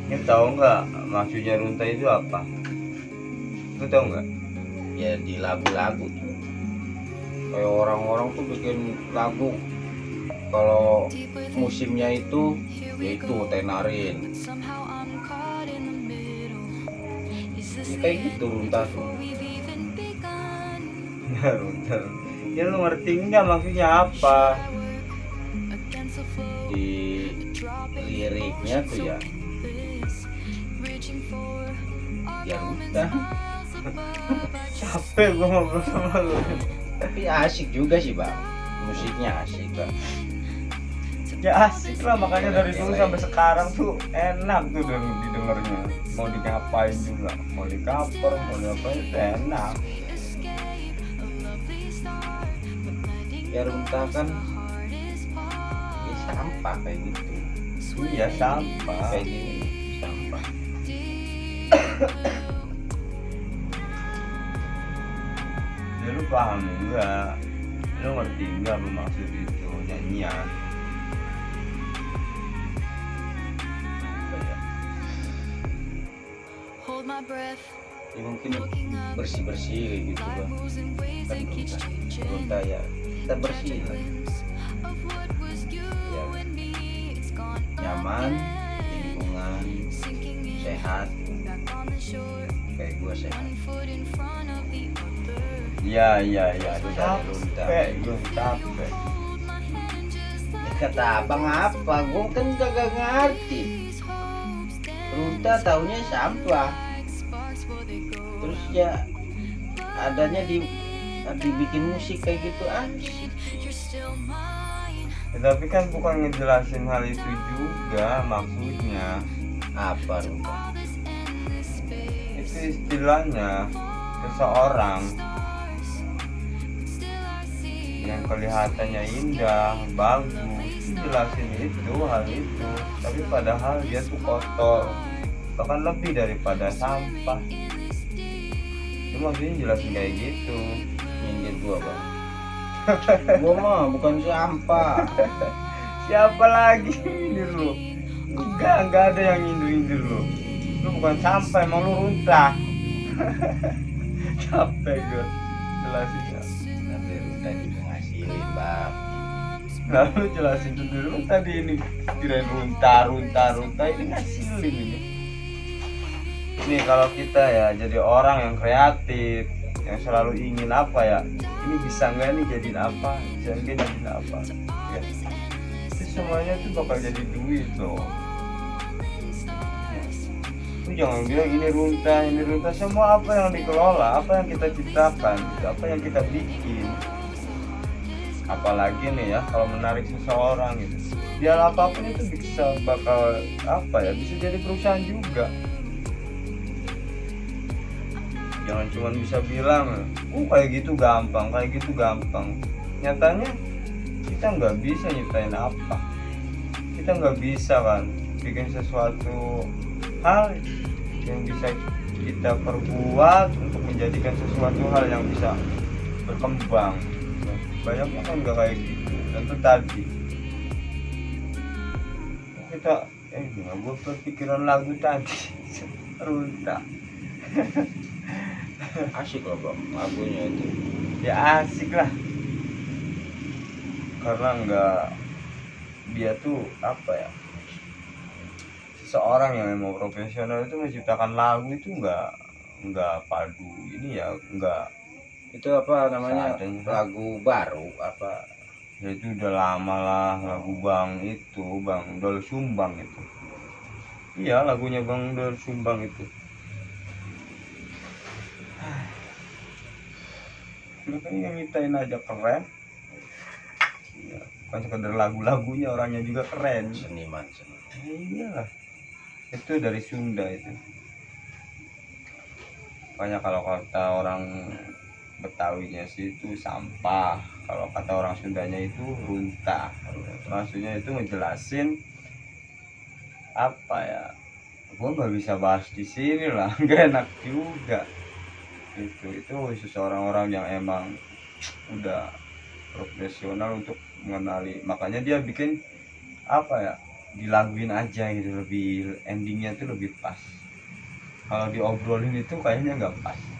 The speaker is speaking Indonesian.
Ini tahu nggak maksudnya runta itu apa? Lu tahu nggak? Ya di lagu-lagu tuh. Kayak orang-orang tuh bikin lagu kalau musimnya itu yaitu tenarin. Ya kayak gitu runta tuh. Ya runta. Ya lu ngerti nggak maksudnya apa? Di liriknya tuh ya udah. Capek gua ngobrol sama lu. Tapi asik juga sih bang, musiknya asik bang. Ya asik lah, makanya dari dulu sampai sekarang tuh enak tuh didengarnya. Mau diapain juga, mau di cover, mau diapain tuh enak. Ya runta kan ya sampah kayak gitu. Iya sampah. Kayak gini sampah. Ya lu paham enggak? Lu ngerti enggak maksud itu nyanyian? Apa ya? Ya mungkin bersih-bersih kayak gitu bang. Kan runta ya kita bersihin lah. Ya nyaman, lingkungan sehat, kayak gua sehat. Iya Itu dari runta. capek gue capek. Ya, kata abang apa? Gua kan kagak ngerti. Runta taunya sampah. Terus ya adanya dibikin musik kayak gitu asik. Ya, tapi kan bukan ngejelasin hal itu juga maksudnya. Apa runta? Itu istilahnya seseorang yang kelihatannya indah, bagus, jelasin itu hal itu, tapi padahal dia tuh kotor, bahkan lebih daripada sampah. Itu maksudnya jelasin kayak gitu. Nyindir gua bang. Gua mah bukan sampah. Siapa lagi nyindir lu? Enggak ada yang nyindir lu. Lu bukan sampah, emang lu runta. Capek gue jelasinnya. Nanti runta juga ngasilin bang. Lalu jelasin sendiri, lu tadi ini kirain runta ini ngasilin ini. Ini kalau kita ya jadi orang yang kreatif, yang selalu ingin apa ya, ini bisa nggak nih jadiin apa, bisa nggak jadiin apa ya. Itu semuanya tuh bakal jadi duit loh ya. Lu jangan bilang ini runta, semua apa yang dikelola, apa yang kita ciptakan, apa yang kita bikin. Apalagi nih ya kalau menarik seseorang gitu, biar apapun itu bisa bakal apa ya, bisa jadi perusahaan juga. Jangan cuma bisa bilang kayak gitu gampang, nyatanya kita nggak bisa nyiptain apa, kita nggak bisa kan bikin sesuatu hal yang bisa kita perbuat untuk menjadikan sesuatu hal yang bisa berkembang. Banyaknya kan nggak kayak gitu. Dan itu tadi kita gue berpikiran lagu tadi runta. Asik loh bang lagunya itu. Ya asik lah, karena nggak, dia tuh apa ya, seseorang yang memang profesional itu menciptakan lagu itu nggak padu ini ya, nggak Itu apa namanya seadanya. lagu baru apa? Ya itu udah lama lah, lagu Bang Dol Sumbang itu. Iya lagunya Bang Dol Sumbang itu. Lu kan yang ngitain aja keren ya, bukan sekedar lagu-lagunya, orangnya juga keren. Seniman. Iya, itu dari Sunda itu. Makanya kalau kata orang Betawinya sih itu sampah, kalau kata orang Sundanya itu runta. Maksudnya itu ngejelasin apa ya, gua nggak bisa bahas di sini lah, nggak enak juga. Itu khusus orang-orang yang emang udah profesional untuk mengenali, makanya dia bikin apa ya, dilaguin aja gitu, lebih endingnya tuh lebih pas. Kalau diobrolin itu kayaknya nggak pas.